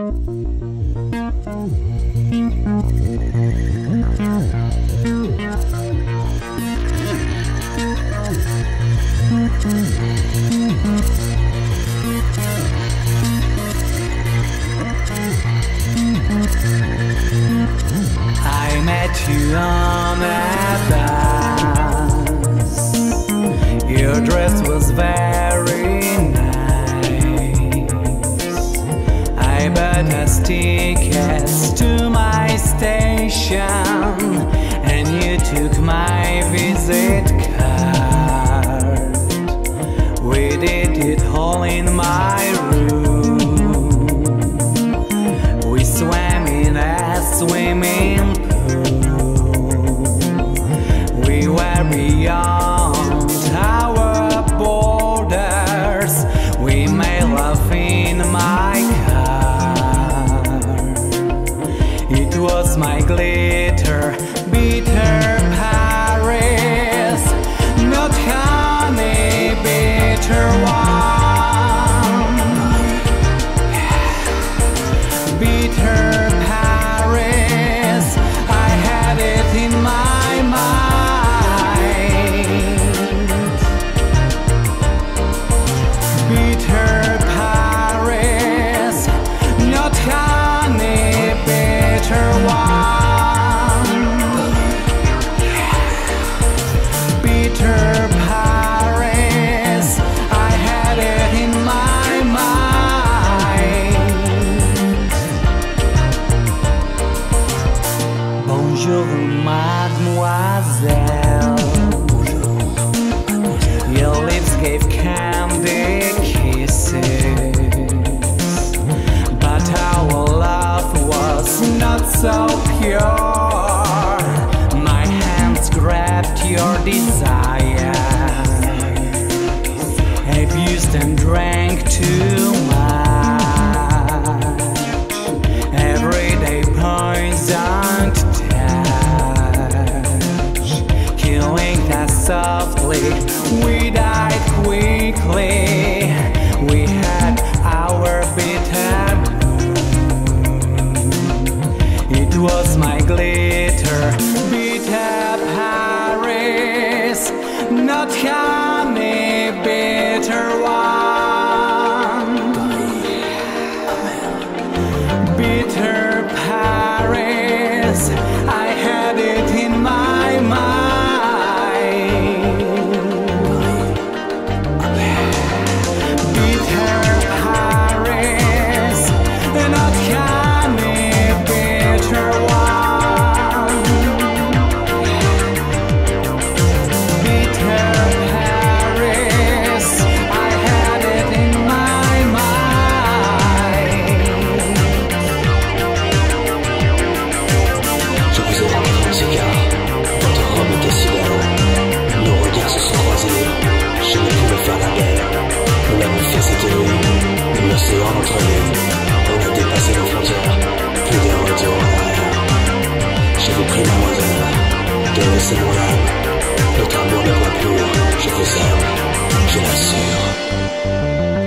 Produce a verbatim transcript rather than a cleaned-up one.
I met you on a bus. Your dress was very nice. I bought us tickets to my station, and you took my visit card. We did it all in my room. We swam in a swimming pool. We were beyond our borders. We made love in my car. It was my glitter, bitter Paris, not honey, bitter one. Bitter Paris, I had it in my mind. Bitter Paris, not honey, bitter one. Bitter Paris, I had it in my mind. Bonjour, mademoiselle. Your lips gave candy kisses, but our love was not so pure. My hands grabbed your desire, abused and drank too much. Everyday poison to touch, killing us softly. We died quickly. We had our bitter moon. It was my glitter, bitter Paris, not honey, bitter one. Bitter Paris, I had it in my mind. Bitter Paris, not honey, bitter one. Bitter Paris, I had it in my mind. Je vous ai rencontré dans ces gars. Votre robe était si belle. Nos regards se sont croisés. Je ne pouvais faire la guerre. Nous l'avons fait cette nuit. L'océan entre nous. On a dépassé nos frontières. Plus de retour en arrière. Je vous prie, mademoiselle, de laisser mon âme. Notre amour ne va plus. Je vous aime, je l'assure.